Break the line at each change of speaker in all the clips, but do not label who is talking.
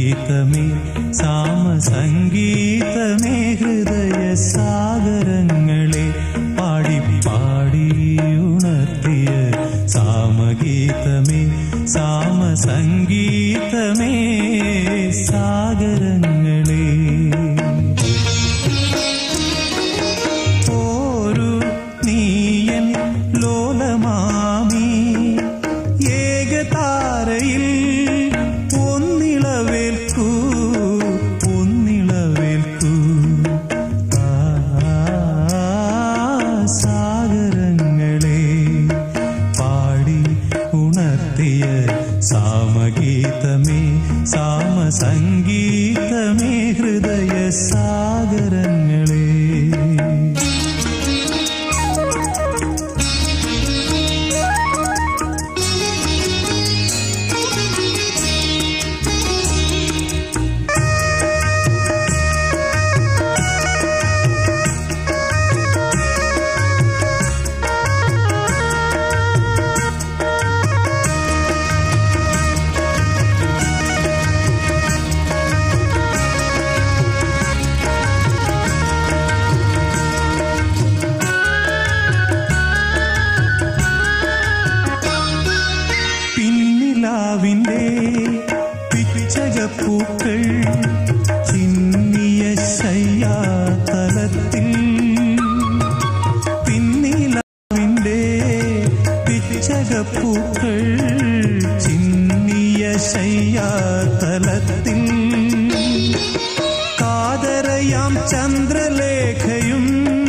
സാമഗീതമേ സാമസംഗീതമേ ഹൃദയ സാഗരങ്ങളെ പാടി പാടി ഉണർത്തിയ സാമഗീതമേ സാമസംഗീതമേ സാഗരങ്ങളെ ഒരു നീയൻ ലോലമാമി ഏകതാരയിൽ ഒന്നിളവേൽക്കൂ ഒന്നിളവേൽക്കൂ സാഗരങ്ങളെ പാടി ഉണർത്തിയ സാമഗീതമേ സാമസംഗീതമേ ഹൃദയ സാഗരങ്ങളെ പിച്ചകപ്പൂക്കൾ ചിന്നിയ ശയ്യാതലത്തിൽ പിന്നിലാവിൻ്റെ പിച്ചകപ്പൂക്കൾ ചിന്നിയ ശയ്യാതലത്തിൽ കാതരയാം ചന്ദ്രലേഖയും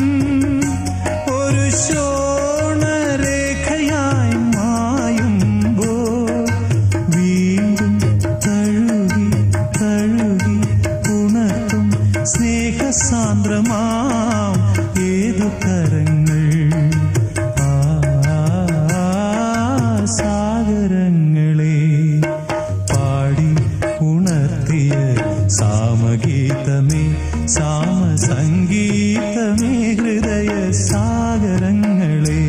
ഒരു ശോണരേഖയായി മായുമ്പോൾ വീണ്ടും തഴുകി തഴുകി ഉണർത്തും സ്നേഹസാന്ദ്രമാം ഏതു കരങ്ങൾ സാഗരങ്ങളെ പാടി ഉണർത്തിയ സാമഗീതമേ സാമസംഗീതമേ ഹൃദയ സാഗരങ്ങളെ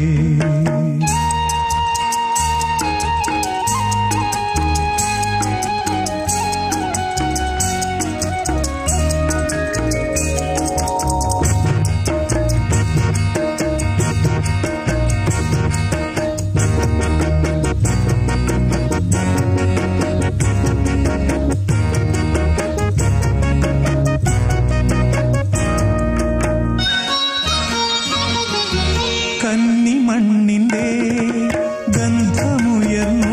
കന്നിമണ്ണിന്റെ ഗന്ധമുയർന്നു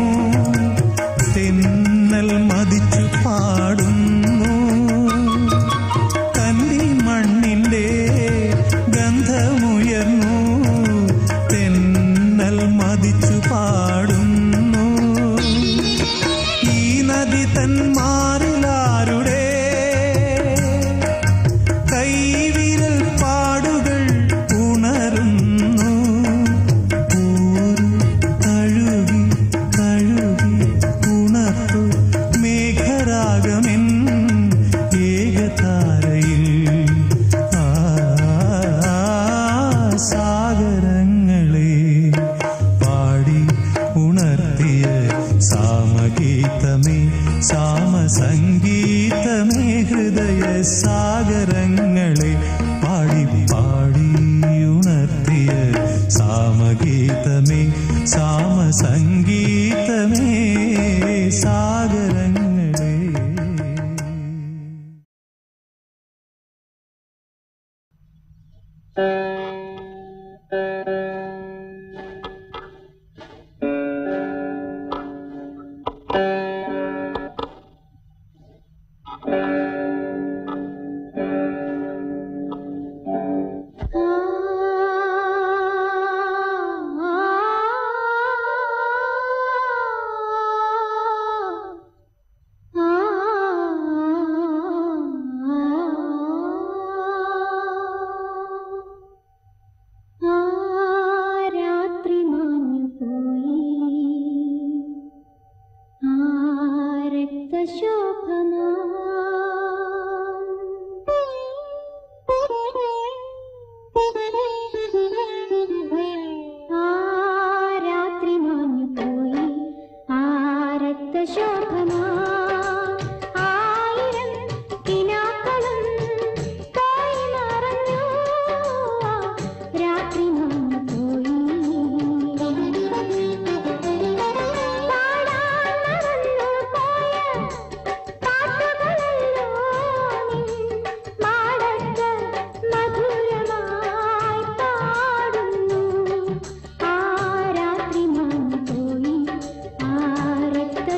തെന്നൽ മതിച്ചു പാടുന്നു കന്നിമണ്ണിന്റെ ഗന്ധമുയർന്നു തെന്നൽ മതിച്ചു പാടുന്നു ഈ നദി തൻ മാറിലാരുടെ കൈവിരൽ പാടുകൾ ഉണരുന്നു തഴുകി തഴുകി ഉണർത്തു മേഘരാഗമെൻ ഏകതാരയിൽ സാഗരങ്ങളെ പാടി ഉണർത്തിയ സാമഗീതമേ സാമസംഗീതമേ ഹൃദയ സാഗരങ്ങളെ പാടി പാടി ഉണർത്തിയ സാമഗീതമേ സാമസംഗീതമേ സാഗരങ്ങളെ
ശോഭമാ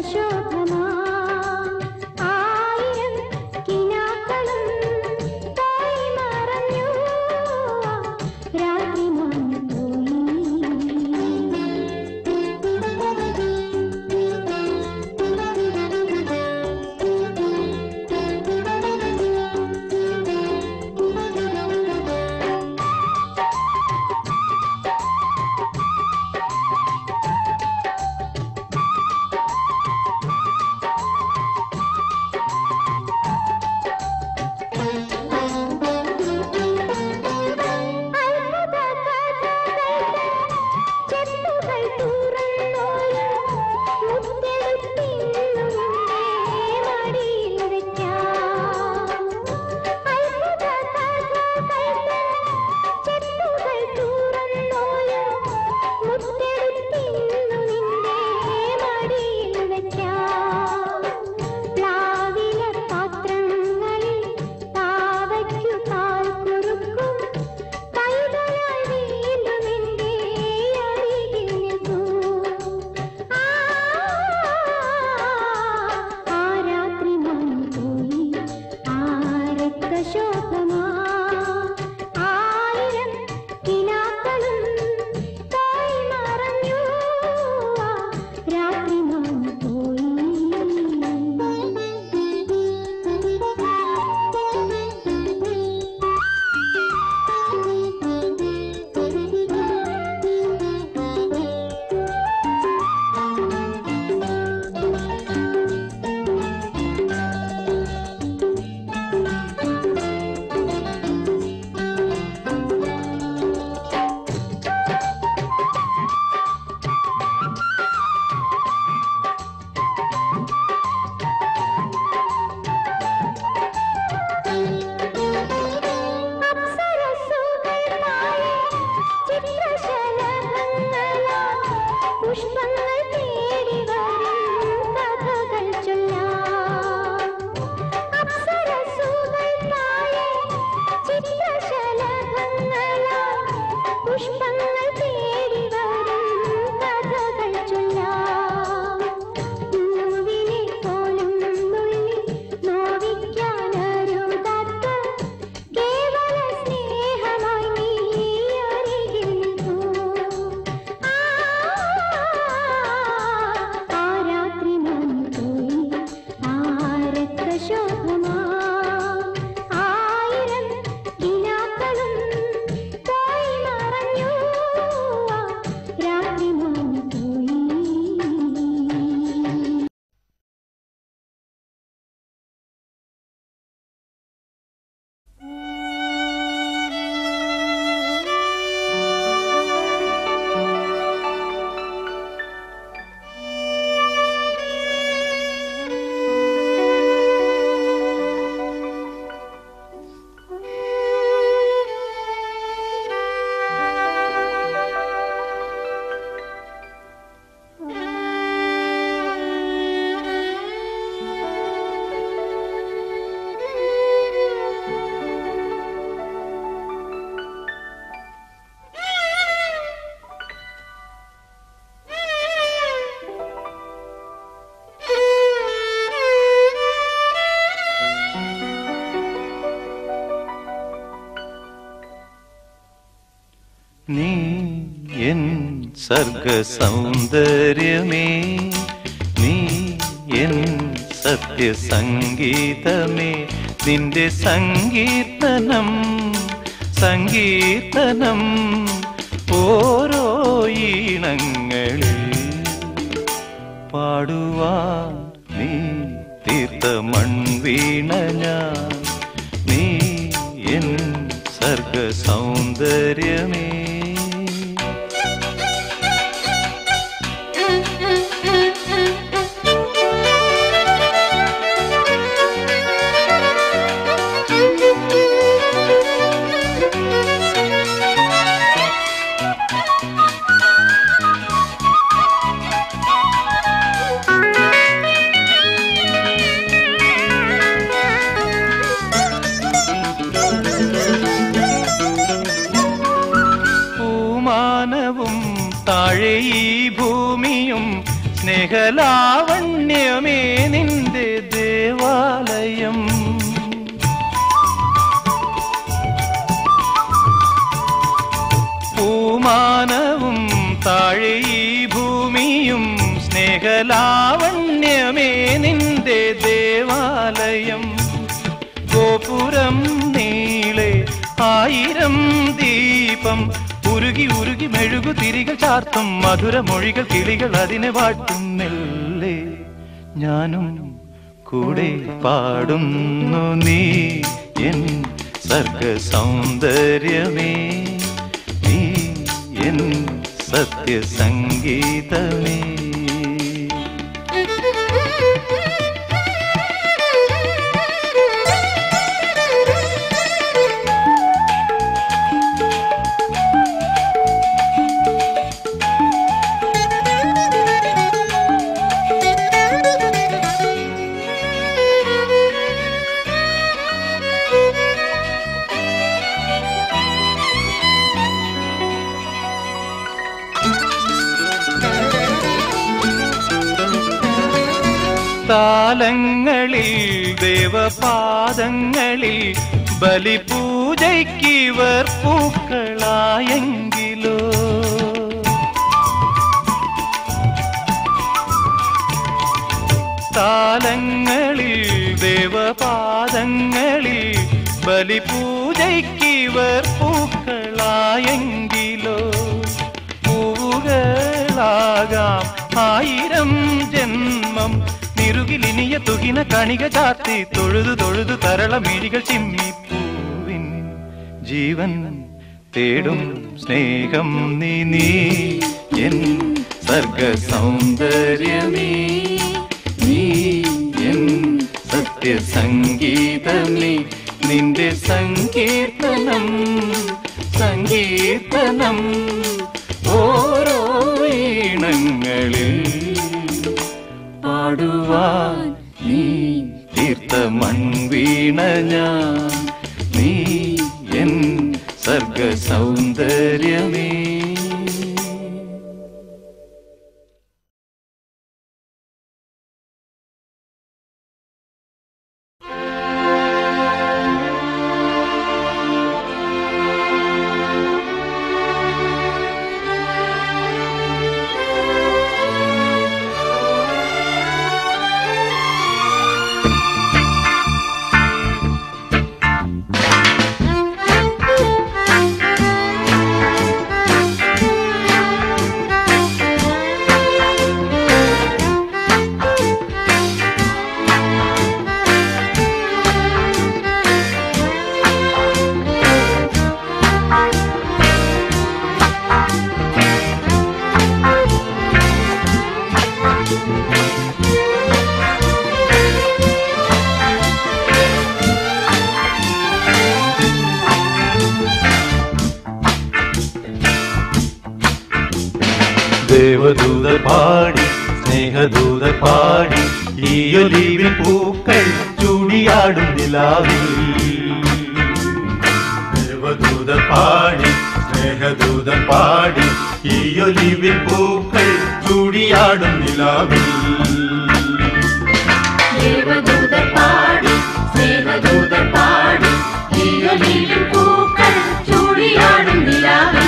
നീ എൻ സർഗ സൗന്ദര്യമേ, നീ എൻ സത്യസംഗീതമേ, നിന്റെ സങ്കീർത്തനം സങ്കീർത്തനം ഓരോ ഈണങ്ങളിൽ പാടുവാൻ നീ തീർത്ത മൺവീണ ഞാൻ, നീ എൻ സർഗ സൗന്ദര്യമേ. താഴെ ഈ ഭൂമിയും സ്നേഹലാവണ്യ നിന്റെ ദേവാലയം ഗോപുരം നീളെ 1000 ദീപം ഉരുകി ഉരുകി മെഴുകു തിരികൾ ചാർത്തും മധുരമൊഴികൾ കിളികൾ അതിനെ വാട്ടുന്നില്ലേ ഞാനും കൂടെ പാടുന്നു നീ എൻ സർഗ സൗന്ദര്യമേ നീ എൻ സത്യ സംഗീതമേ താലങ്ങളിൽ ദേവപാദങ്ങളിൽ ബലിപൂജയ്ക്കിവർ പൂക്കളായെങ്കിലോ താലങ്ങളിൽ ദേവപാദങ്ങളിൽ ബലിപൂജയ്ക്കിവർ പൂക്കളായെങ്കിലോ പൂവുകളാകാം 1000 ജന്മം നിറുകിലിനിയ തുകിന കണിക ചാർത്തി തൊഴുതു തൊഴുതു തരളമിഴികൾ ചിമ്മിപ്പൂവിൻ ജീവൻ തേടും സ്നേഹം നീ നീ എൻ സർഗ സൗന്ദര്യമേ നീ എൻ സത്യ സംഗീതമേ നിന്റെ സങ്കീർത്തനം സങ്കീർത്തനം ഓരോ ഈണങ്ങളിൽ പാടുവാൻ നീ തീർത്ത മൺവീണ ഞാൻ നീ എൻ സർഗ സൗന്ദര്യമേ ദേവദൂതർ പാടി സ്നേഹദൂതർ പാടി ഈയൊലിവിൻ പൂക്കൾ ചൂടിയാടും നിലാവിൽ ദേവദൂതർ പാടി സ്നേഹദൂതർ പാടി ഈയൊലിവിൻ പൂക്കൾ ചൂടിയാടും നിലാവിൽ
ദേവദൂതർ പാടി സ്നേഹദൂതർ പാടി ഈയൊലിവിൻ പൂക്കൾ ചൂടിയാടും നിലാവിൽ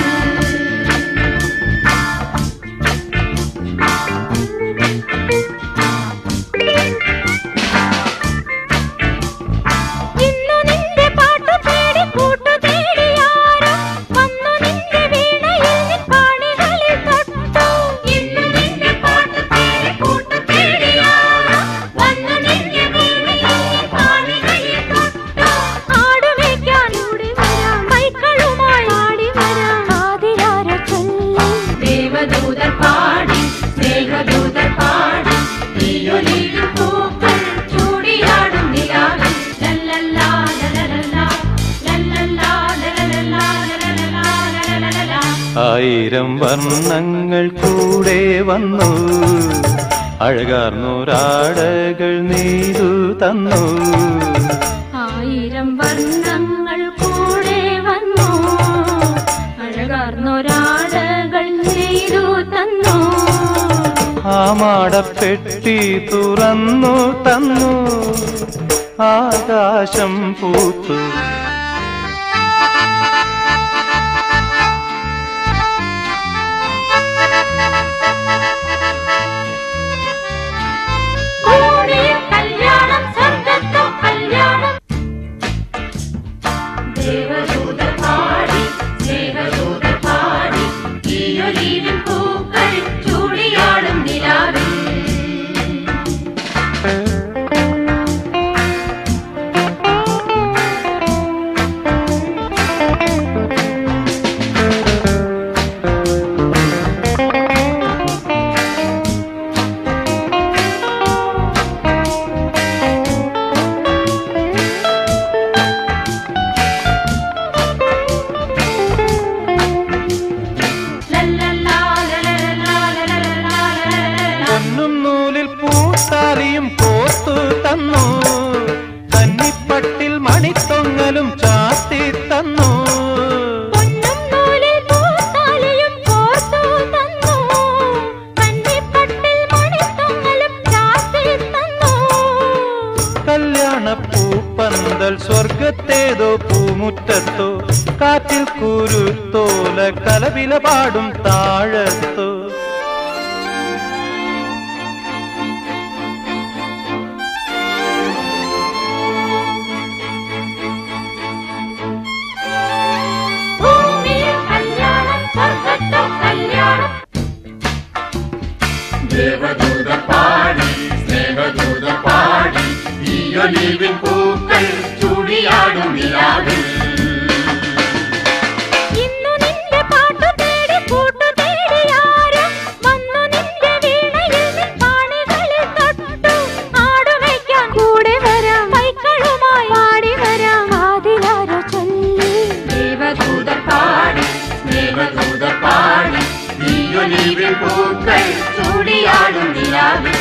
ആയിരം വർണ്ണങ്ങൾ കൂടെ വന്നു അഴകാർന്നൊരാടകൾ നെയ്തു തന്നു
ആയിരം വർണ്ണങ്ങൾ കൂടെ വന്നു അഴകാർന്നൊരാടകൾ നെയ്തു തന്നു
ആ മാടപ്പെട്ടി തുറന്നു തന്നു ആകാശം പൂത്തു
കൂടെ
മുതൽ സ്വർഗത്തേതോ പൂമുറ്റത്തോ കാറ്റിൽ കുരുത്തോല കലവില പാടും താഴത്തോ
ദേവദൂത പാടി സ്നേഹദൂത പാടി ഈയൊലിവിൻ പൂക്കൾ ചൂടിയാടും നിലാവിൽ
ഇന്നു നിന്റെ പാട്ടു തേടി കൂട്ടു തേടിയാരും വന്നു നിന്റെ വീണയിൽ പാണികളിൽ തൊട്ടു ആടുവയ്ക്കാൻ കൂടെ വരാം മൈക്കളുമായി പാടി വരാം ആദിലാരോ ചൊല്ലി
ദേവദൂത പാടി സ്നേഹദൂത പാടി ഈയൊലിവിൻ പൂക്കൾ ചൂടിയാടും നിലാവിൽ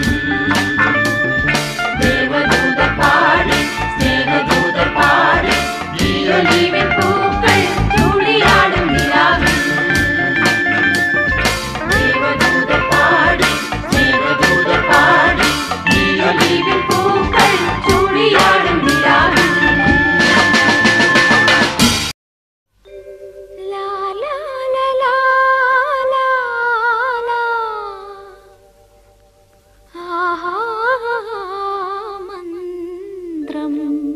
ദേവദൂത പാടി സ്നേഹദൂത പാടി ഈയൊലിവിൻ പൂക്കൾ ചൂടിയാടും നിലാവിൽ ദേവദൂത പാടി സ്നേഹദൂത പാടി ഈയൊലിവിൻ പൂക്കൾ ചൂടിയാടും നിലാവിൽ
ലാ ലാ ലാ ലാ ലാ ലാ ആഹാ മന്ത്രം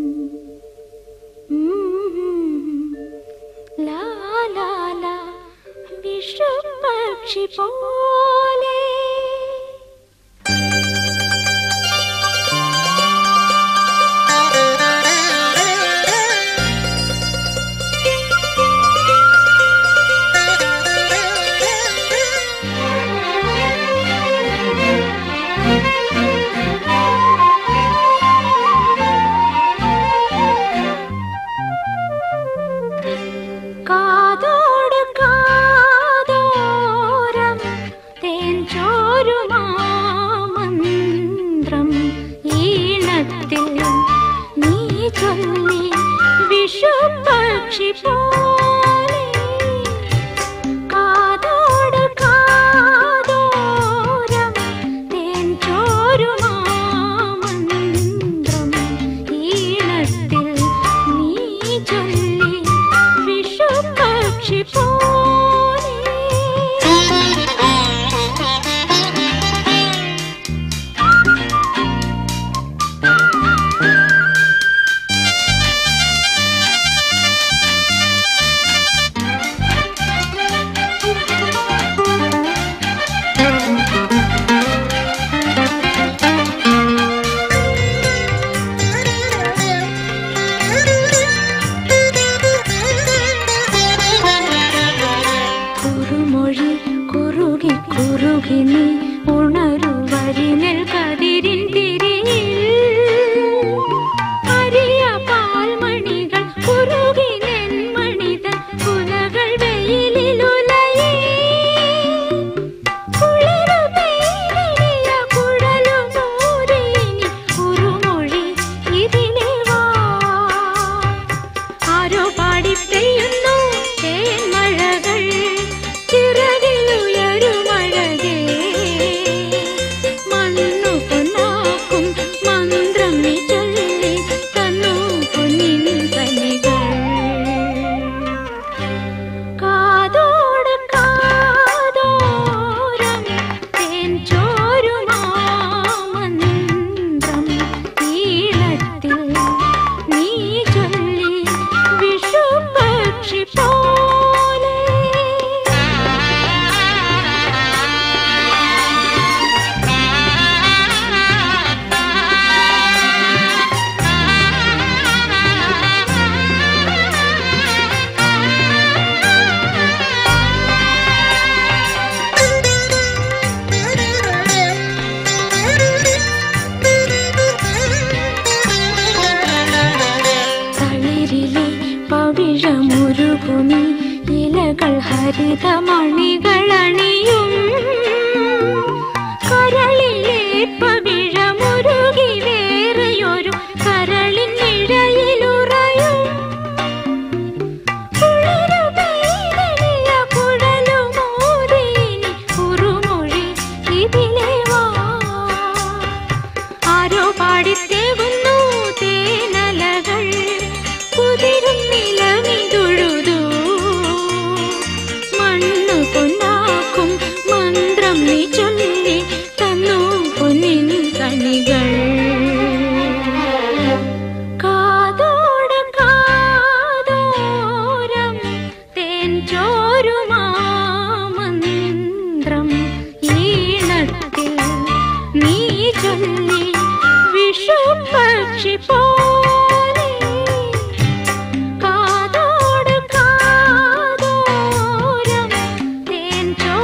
ലാ ലാ ലാ വിഷുപക്ഷി പോലെ കാതോട് കാതോരം തേൻ ചോരുമാമന്ത്രം ഈണത്തിൽ നീ ചൊല്ലി വിഷുപക്ഷി പോലെ കാതോട് കാതോരം തേൻ ചോരുമാമന്ത്രം ഈണത്തിൽ നീ ചൊല്ലി വിഷുപക്ഷി പോലെ വരികൾ കാതോട് കാതോരം തേൻ ചോരുമാമന്ത്രം ഈണത്തിൽ നീ ചൊല്ലി വിഷുപക്ഷി പോലെ കാതോട് കാതോരം തേൻ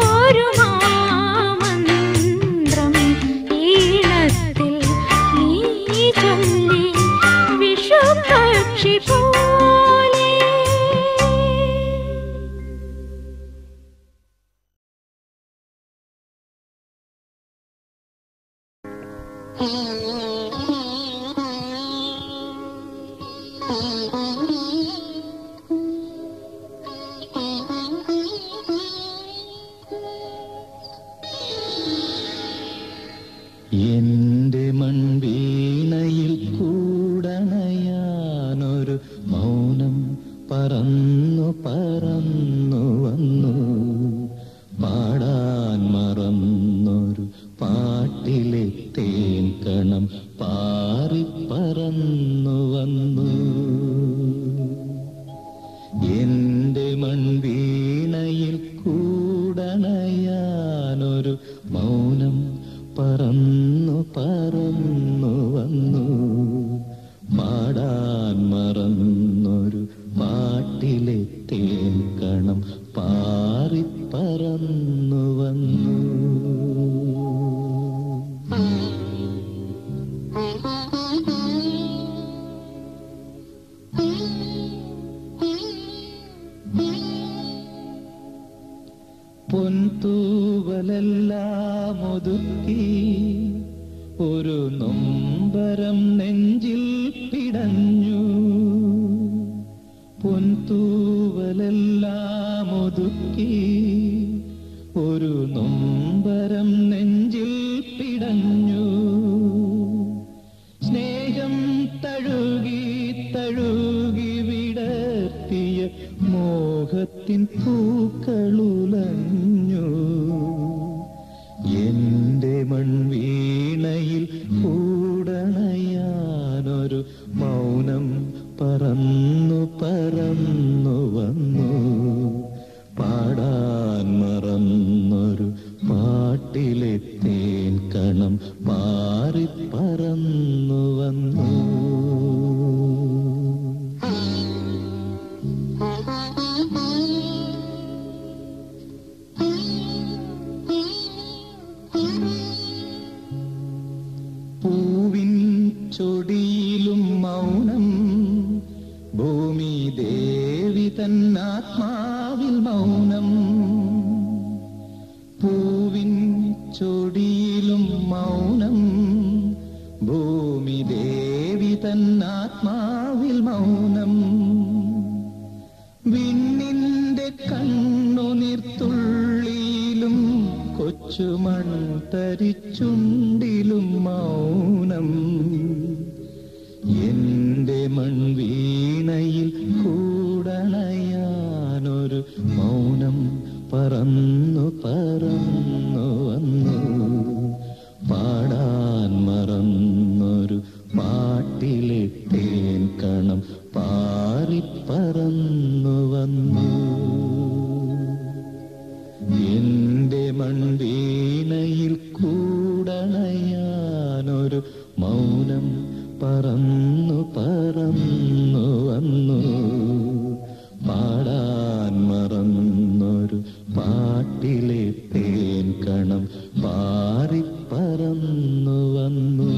ചോരുമാമന്ത്രം ഈണത്തിൽ നീ ചൊല്ലി വിഷുപക്ഷി പോലെ
എന്റെ മൺവീണയിൽ കൂടണയാനൊരു മൗനം പറന്നു പറന്നു വന്നു പാടാൻ മറന്നൊരു പാട്ടിലെ തേൻ കണം പാറി പറന്നു വന്നു എന്റെ മൺവീണയിൽ കൂടണയാനൊരു മൗനം പറന്നു പറന്നു വന്നു പാടാൻ മറന്നൊരു പാട്ടിലെ തേൻ കണം പാറി പറന്നു വന്നു പൊൻതൂവലെല്ലാം ഒതുക്കി ഒരു നൊമ്പരം നെഞ്ചിൽ പിടഞ്ഞു പൊൻതൂവലെല്ലാം ഒതുക്കി ഒരു നൊമ്പരം നെഞ്ചിൽ പിടഞ്ഞു സ്നേഹം തഴുകി തഴുകി വിടർത്തിയ മോഹത്തിൻ പൂക്കളുലഞ്ഞു എന്റെ മൺവീണയിൽ കൂടണയാനൊരു മൗനം പറന്നു പറന്നു വന്നു പാടാൻ മറന്നൊരു പാട്ടിലെ തേൻ കണം പാറി പറന്നു വന്നു പൂവിൻ ചൊടിയിലും മൗനം ഭൂമി ദേവി തന്നാത്മാവിൽ മൗനം പൂവിൻ ചൊടിയിലും മൗനം ഭൂമി ദേവി തന്നാത്മാവിൽ മൗനം വിണ്ണിന്റെ കണ്ണുനീർത്തുള്ളിയിലും കൊച്ചുമൺ തരിച്ചുണ്ടിലും മൗനം എന്റെ മൺവീണയിൽ കൂടണയാനൊരു മൗനം പറന്നു പറന്നു വന്നു പാടാൻ മറന്നൊരു പാട്ടിലെ തേൻ കണം പാറി പറന്നു വന്നു എന്റെ മൺവീണയിൽ കൂടണയാനൊരു മൗനം പറന്നു പറന്നു വന്നു പാടാൻ മറന്നൊരു പാട്ടിലെ തേൻ കണം പാറി പറന്നു വന്നു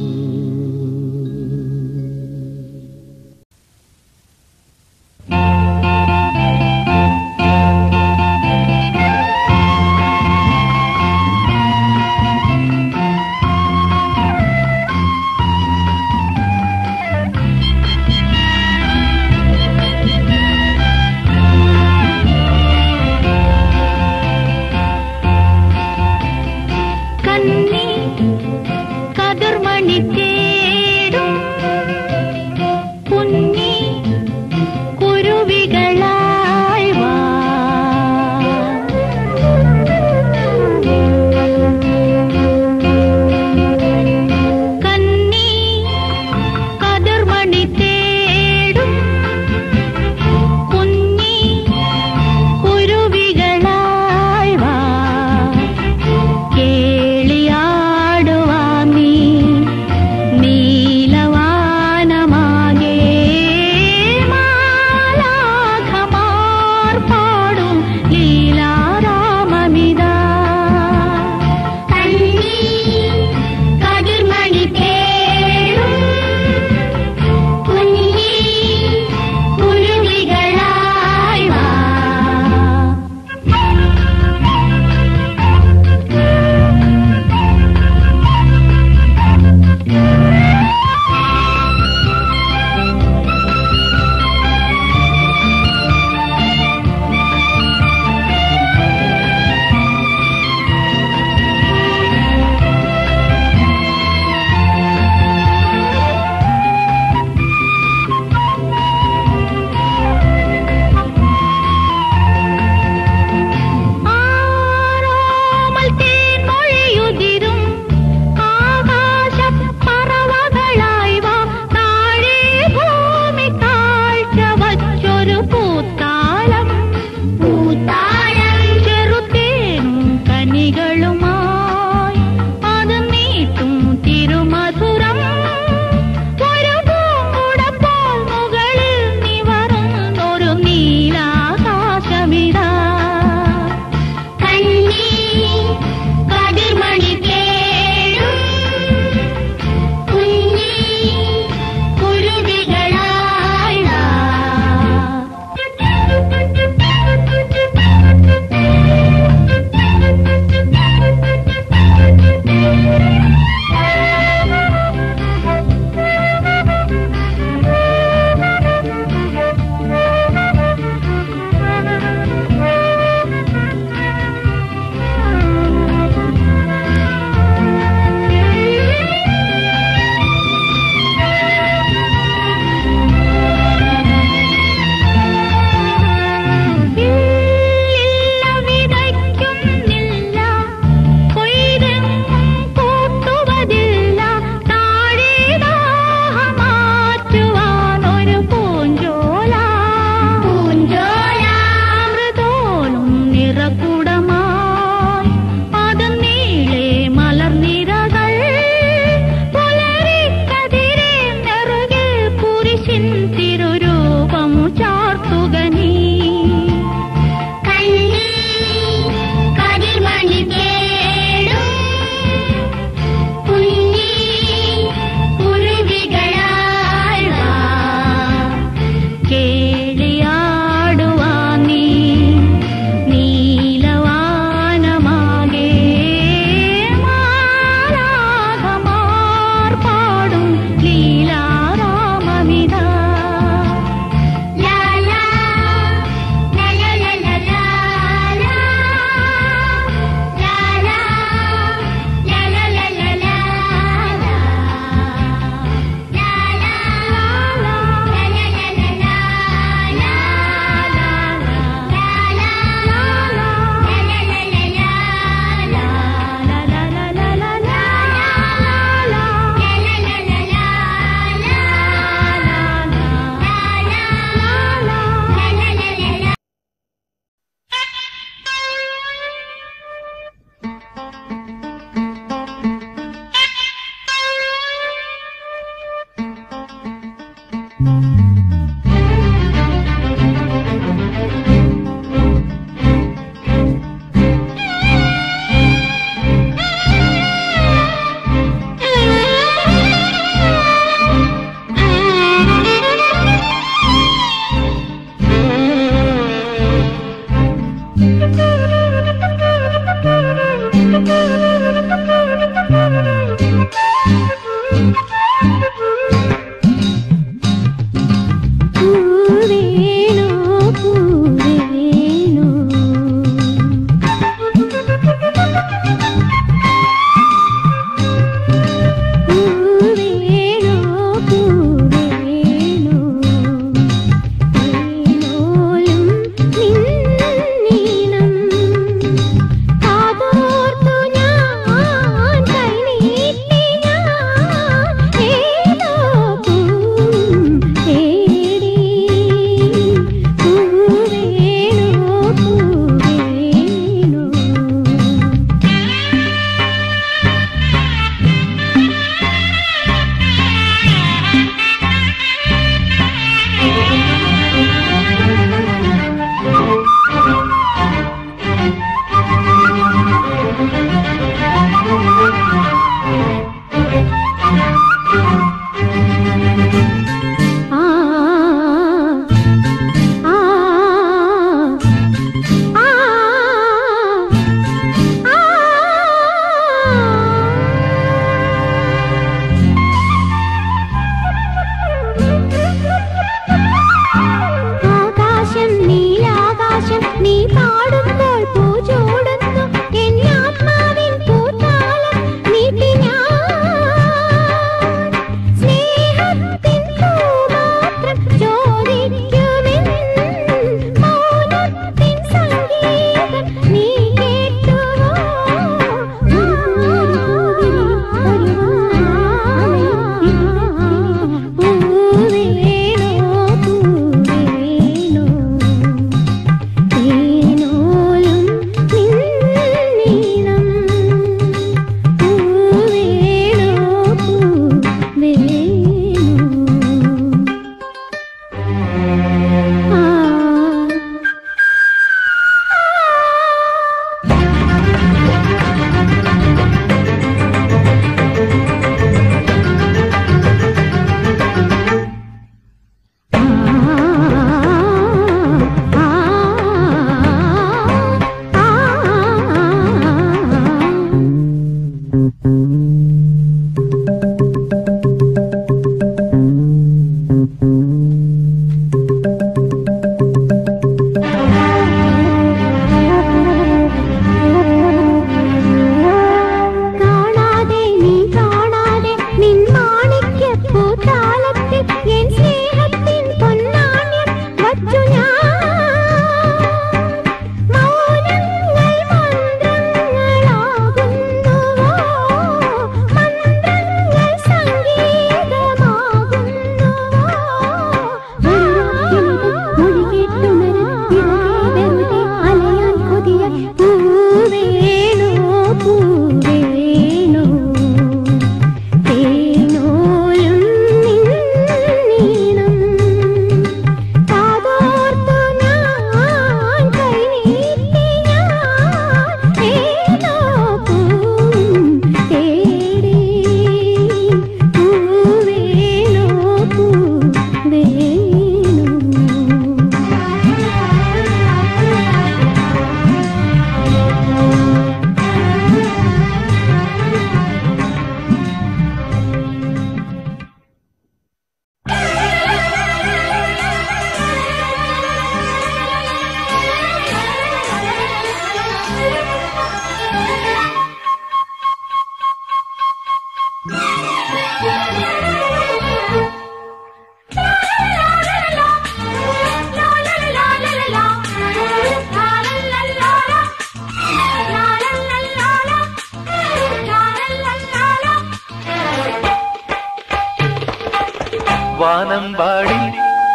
വാനമ്പാടി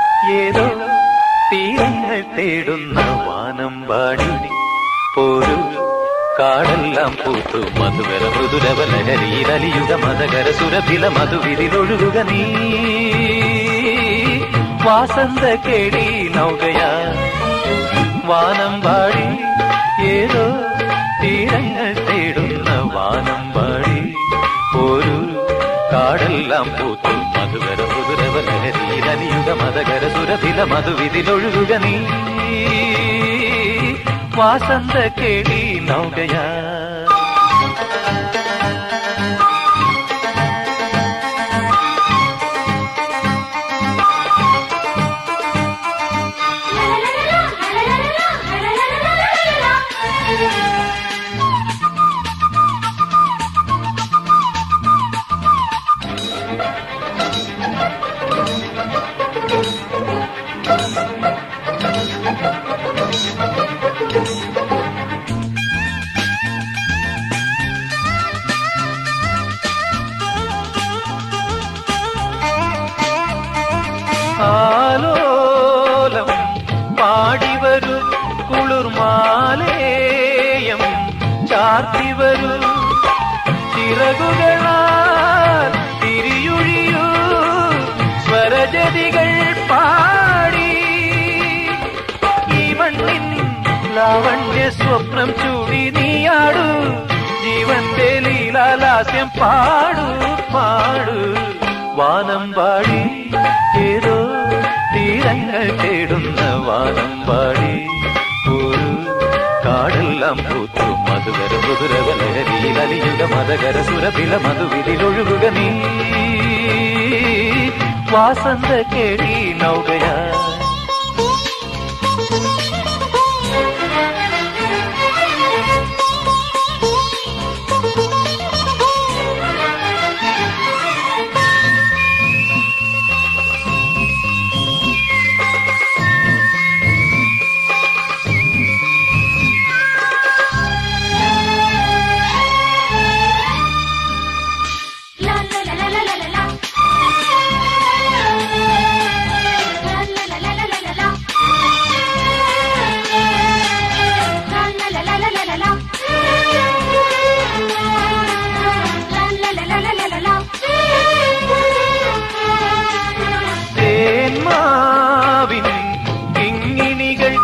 ഏതോ തീരങ്ങൾ തേടുന്ന വാനമ്പാടി പോരു കാടെല്ലാം പൂത്തു മധുകര മൃദുലവലഹരിയിലലിയുക മതകര സുരഭില മധുവിരിലൊഴുകുക നീ വാസന്ത കേളി നൗകയാ വാനമ്പാടി ഏതോ തീരങ്ങൾ തേടുന്ന വാനമ്പാടി ഒരു കാടെല്ലാം പൂത്തു മധുകര മധുരവലഹരിയിലനിയുഗ മതകര സുരഭില മധുവിതിലൊഴുകുക നീ വാസന്ത കേളി നൗകയാ ആലോലം പാടിവരു കുളിർമാലേയം ചാർത്തിവരു ചിറകുകളാൽ തിരിയൊഴിയൂ സ്വരജതികൾ പാടി ഈ മണ്ണിൻ ലാവണ്യ സ്വപ്നം ചൂടി നീയാടു ജീവന്റെ ലീലാലാസ്യം പാടു പാടു വാനമ്പാടി ഏതോ തീരങ്ങൾ തേടുന്ന വാനമ്പാടി ഒരു കാടെല്ലാം പൂത്തു മധുകര മധുരവലഹരിയിലലിയുക മതകര സുരഭില മധുവിതിലൊഴുകുക നീ വാസന്ത കേളി നൗകയാ തേന്മാവിൻ കിങ്ങിണികൾ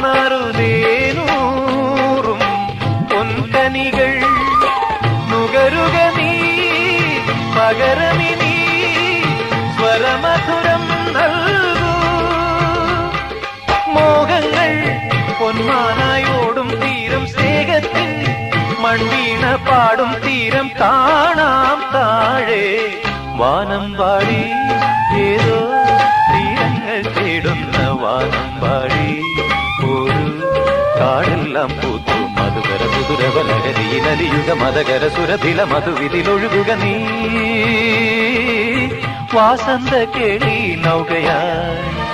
നറുതേനൂറും പൊൻകനികൾ നുകരുക നീ പകരമിനി സ്വരമധുരം നൽകൂ മോഹങ്ങൾ പൊന്മാനായോടും തീരം സ്നേഹത്തിൻ മൺവീണ പാടും തീരം കാണാം താഴെ വാനമ്പാടി ഏതോ തീരങ്ങൾ തേടുന്ന വാനമ്പാടി ഒരു കാടെല്ലാം പൂത്തു മധുകര മധുരവലഹരിയിലലിയുക മതകര സുരഭില മധുവിതിലൊഴുകുക നീ വാസന്ത കേളി നൗകയാ